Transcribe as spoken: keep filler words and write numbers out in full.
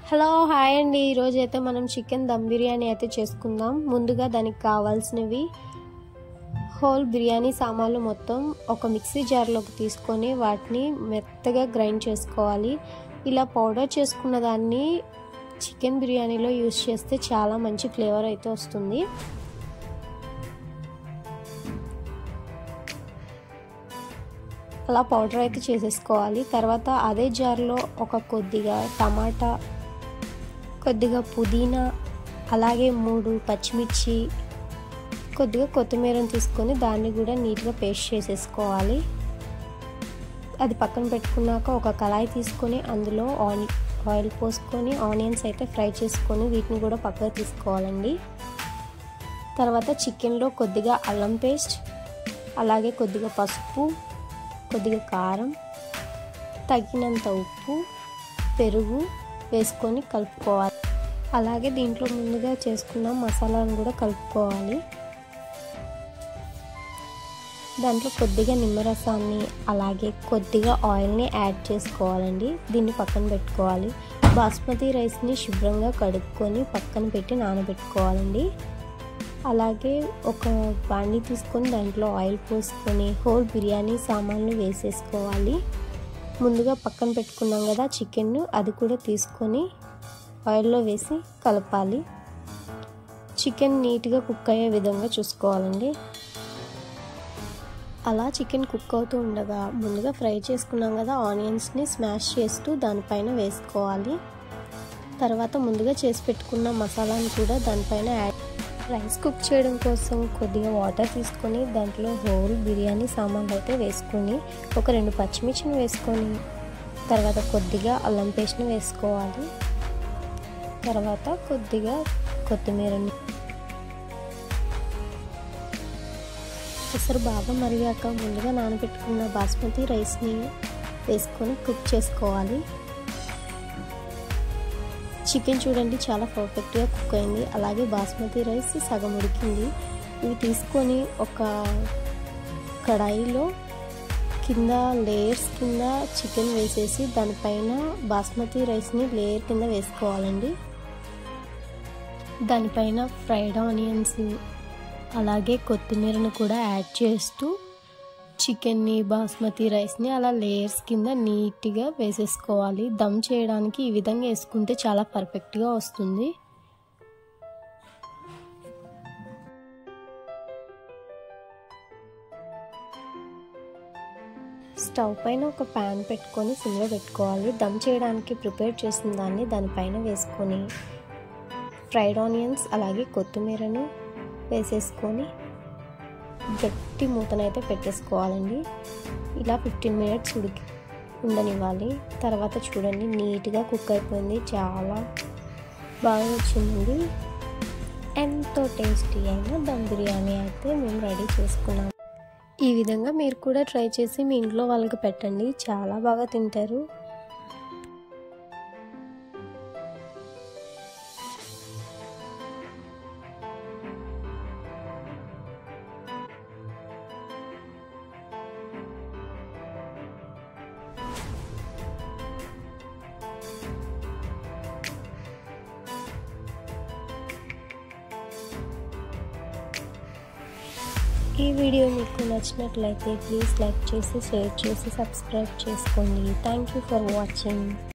Hello hi అండి ఈరోజు అయితే మనం చికెన్ దమ్ బిర్యానీ అయితే చేసుకుందాం। ముందుగా దానికి కావాల్సినవి హోల్ బిర్యానీ సామాన్లు మొత్తం ఒక మిక్సీ జార్లోకి తీసుకొని వాటిని మెత్తగా గ్రైండ్ చేసుకోవాలి। ఇలా పౌడర్ చేసుకున్న దాన్ని చికెన్ బిర్యానీలో యూస్ చేస్తే చాలా మంచి ఫ్లేవర్ అయితే వస్తుంది। అలా పౌడర్ అయితే చేసేసుకోవాలి। తర్వాత అదే జార్లో ఒక కొద్దిగా టమాటా, కొద్దిగా పుదీనా, అలాగే మూడు పచ్చిమిర్చి, కొద్దిగా కొత్తిమీరని తీసుకొని దాన్ని కూడా నీట్గా పేస్ట్ చేసేసుకోవాలి। అది పక్కన పెట్టుకున్నాక ఒక కళాయి తీసుకొని అందులో ఆని ఆయిల్ పోసుకొని ఆనియన్స్ అయితే ఫ్రై చేసుకొని వీటిని కూడా పక్కకు తీసుకోవాలండి। తర్వాత చికెన్లో కొద్దిగా అల్లం పేస్ట్, అలాగే కొద్దిగా పసుపు, కొద్దిగా కారం, తగినంత ఉప్పు, పెరుగు వేసుకొని కలుపుకోవాలి। అలాగే దీంట్లో ముందుగా చేసుకున్న మసాలాను కూడా కలుపుకోవాలి। దాంట్లో కొద్దిగా నిమ్మరసాన్ని అలాగే కొద్దిగా ఆయిల్ని యాడ్ చేసుకోవాలండి। దీన్ని పక్కన పెట్టుకోవాలి। బాస్మతి రైస్ని శుభ్రంగా కడుక్కొని పక్కన పెట్టి నానబెట్టుకోవాలండి। అలాగే ఒక బాండి తీసుకొని దాంట్లో ఆయిల్ పోసుకొని హోల్ బిర్యానీ సామాన్లు వేసేసుకోవాలి। ముందుగా పక్కన పెట్టుకున్నాం కదా చికెన్, అది కూడా తీసుకొని ఆయిల్లో వేసి కలపాలి। చికెన్ నీట్గా కుక్ అయ్యే విధంగా చూసుకోవాలండి। అలా చికెన్ కుక్ అవుతూ ఉండగా ముందుగా ఫ్రై చేసుకున్నాం కదా ఆనియన్స్ని స్మాష్ చేస్తూ దానిపైన వేసుకోవాలి। తర్వాత ముందుగా చేసి పెట్టుకున్న మసాలాను కూడా దానిపైన యాడ్ రైస్ కుక్ చేయడం కోసం కొద్దిగా వాటర్ తీసుకొని దాంట్లో హోల్ బిర్యానీ సామాన్లు అయితే వేసుకొని ఒక రెండు పచ్చిమిర్చిని వేసుకొని తర్వాత కొద్దిగా అల్లం పేస్ట్ని వేసుకోవాలి। తర్వాత కొద్దిగా కొత్తిమీరని ఒకసారి బాగా మరిగాక ముందుగా నానబెట్టుకున్న బాస్మతి రైస్ని వేసుకొని కుక్ చేసుకోవాలి। చికెన్ చూడండి చాలా పర్ఫెక్ట్గా కుక్ అయింది, అలాగే బాస్మతి రైస్ సగం ఉడికింది। ఇవి తీసుకొని ఒక కడాయిలో కింద లేయర్స్ కింద చికెన్ వేసేసి దానిపైన బాస్మతి రైస్ని లేయర్ కింద వేసుకోవాలండి। దానిపైన ఫ్రైడ్ ఆనియన్స్ అలాగే కొత్తిమీరను కూడా యాడ్ చేస్తూ చికెన్ని బాస్మతి రైస్ని అలా లేయర్స్ కింద నీట్గా వేసేసుకోవాలి। దమ్ చేయడానికి ఈ విధంగా వేసుకుంటే చాలా పర్ఫెక్ట్గా వస్తుంది। స్టవ్ పైన ఒక ప్యాన్ పెట్టుకొని సిమ్లో పెట్టుకోవాలి। దమ్ చేయడానికి ప్రిపేర్ చేసిన దాన్ని దానిపైన వేసుకొని ఫ్రైడ్ ఆనియన్స్ అలాగే కొత్తిమీరను వేసేసుకొని గట్టి మూతనైతే పెట్టేసుకోవాలండి। ఇలా ఫిఫ్టీన్ మినిట్స్ ఉడికి ఉండనివ్వాలి। తర్వాత చూడండి నీట్గా కుక్ అయిపోయింది, చాలా బాగా వచ్చిందండి। ఎంతో టేస్టీ అయిన దమ్ బిర్యానీ అయితే మేము రెడీ చేసుకున్నాం। ఈ విధంగా మీరు కూడా ట్రై చేసి మీ ఇంట్లో వాళ్ళకి పెట్టండి, చాలా బాగా తింటారు। ఈ వీడియో మీకు నచ్చినట్లయితే ప్లీజ్ లైక్ చేసి షేర్ చేసి సబ్స్క్రైబ్ చేసుకోండి। Thank you for watching.